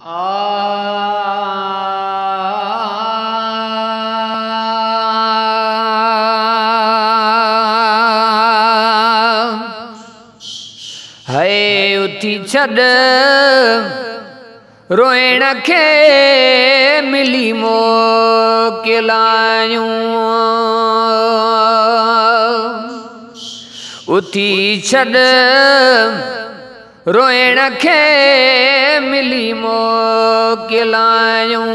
है उठी छद रोइण खे मिली मोकिलायूं उठी छद रोइण खे मिली मोकिलायूं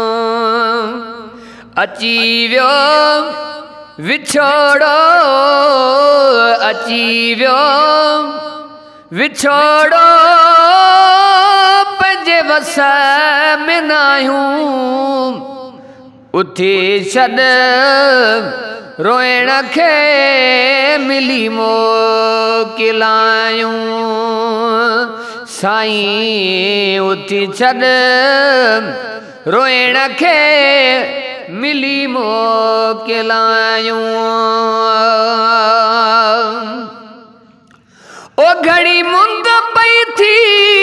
अची वियो विछोड़ो अची वियो विछोड़ो पंहिंजे वस में नाहियूं उथी छॾ रोइण खे मिली मोकिलायूं साईं उथी छॾ रोइण खे मिली मोकिलायूं ओ घड़ी मुंद पई थी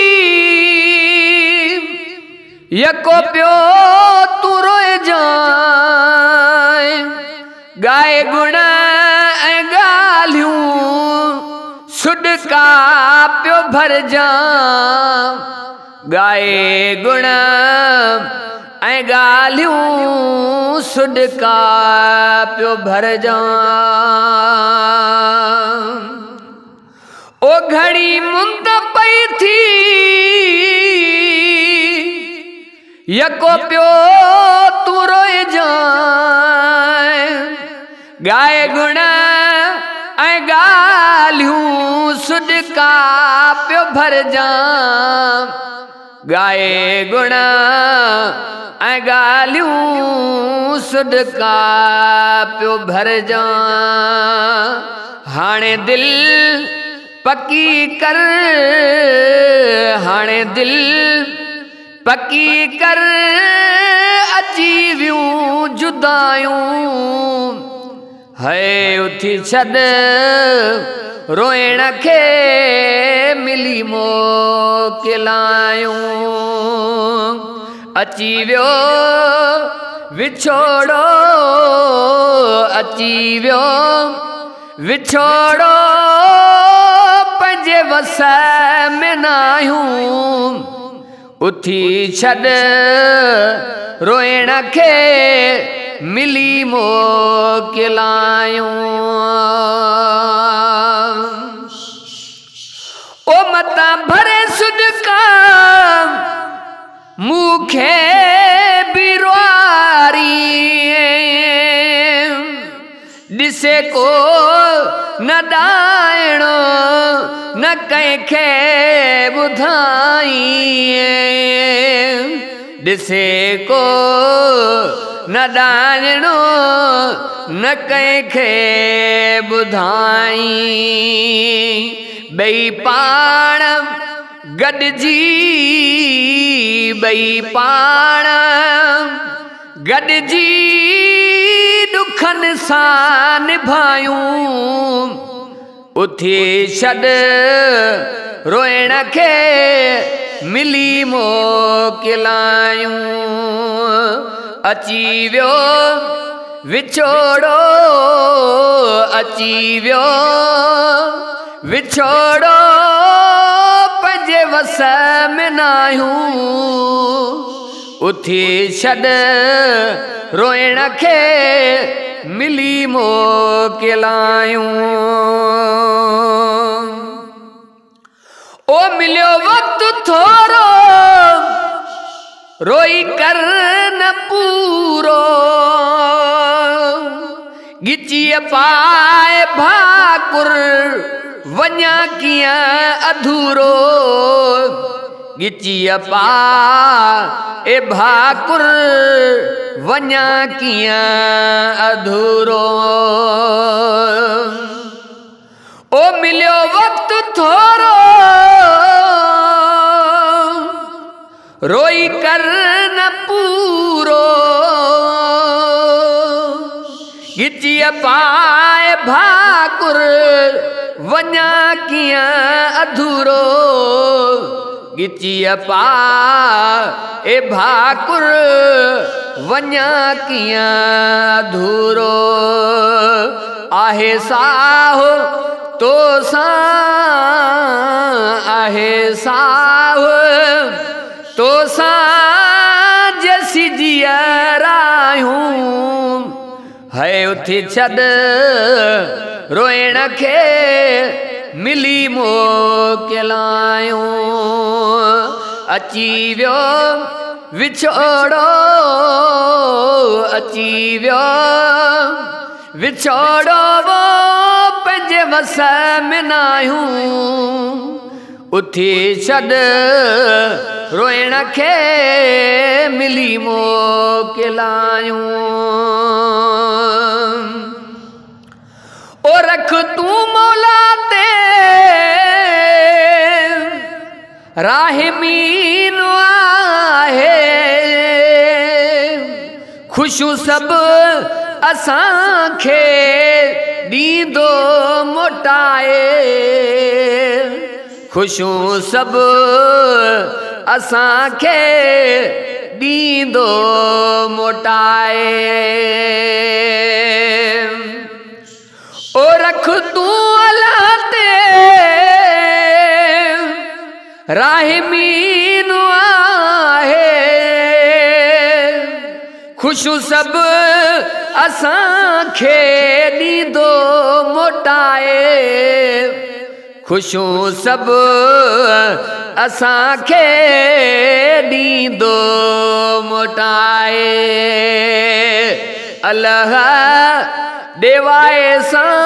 यको पियो तू रोए जाए गाए गुण ऐं ॻाल्हियूं सुॾका पियो भर जा गाए गुण ऐं ॻाल्हियूं सुॾका पियो भर जा ओ घड़ी मुंद पई थी यको पियो तू रोए जाए गाए गुण ऐं ॻाल्हियूं सुॾका पियो भर जा गाए गुण ऐं ॻाल्हियूं सुॾका पियो भर जा हाणे दिल पक्की कर हाणे दिल पक्की कर अची वियूं जुदायूं है उथी छॾ रोइण खे मिली मोकिलायूं अची वियो विछोड़ो अची वियो विछोड़ो पंहिंजे वस में नाहियूं उथी छॾ रोइण खे मिली मोकिलायूं ओ मता भरे सुॾका मूंखे बि रुआरी ॾिसे को न ॾाइणो न कंहिंखे ॿुधाई ॾिसे को न ॾाइणो न कंहिंखे ॿुधाई ॿई पाण गॾिजी ॿई पाण गॾिजी दुखनि सां निभायूं उथी छॾ रोइण खे मिली मोकिलायूं अची वियो विछोड़ो अची वियो विछोड़ो पंहिंजे वस में नाहियूं उथी छॾ रोइण खे मिली मोकिलायूं ओ मिलियो वक़्तु थोरो रोई कर न पूरो गिचीअ पाए भाकुर वञा कीअं अधूरो गिचीअ पाए भाकुर वञा कीअं अधूरो ओ मिलियो वक़्तु थोरो रोई कर न पूरो गिचीअ पाए भाकुर वञा कीअं अधूरो गिचिया पा ए भाकुर वञा कियां धूरो आहे साहो तो सा आहे साहो तो सा जैसी जियरायूं है उथी छद रोइण खे मिली मोकिलायूं अची वियो विछोड़ो अची वियो विछोड़ो वो पंहिंजे वस में नायूं उथी छॾ रोइण खे मिली मोकिलायूं ओ रख तूं मौला ते राहिमीन आहे खुशू सभु असांखे ॾींदो मोटाए खुशू सभु असांखे ॾींदो मोटाए ओ रख तूं अल्लाह ते राहिमीन आहे खुशू सभु असांखे ॾींदो मोटाए खुशू सभु असांखे ॾींदो मोटाए अल्लाह देवाए सां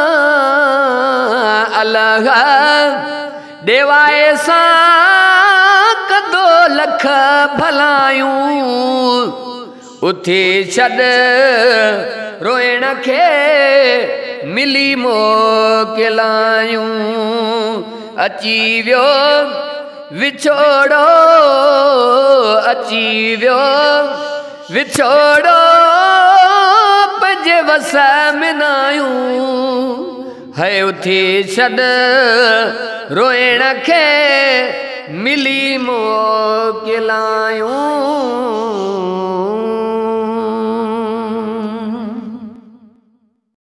अल्लाह देवाए सां कदो लख भलायूं उथी छॾ रोइण खे मिली मोकिलायूं अची वियो विछोड़ो अची वियो विछोड़ो पंहिंजे वस में नायूं है उथी छॾ रोइण खे मिली मोकिलायूं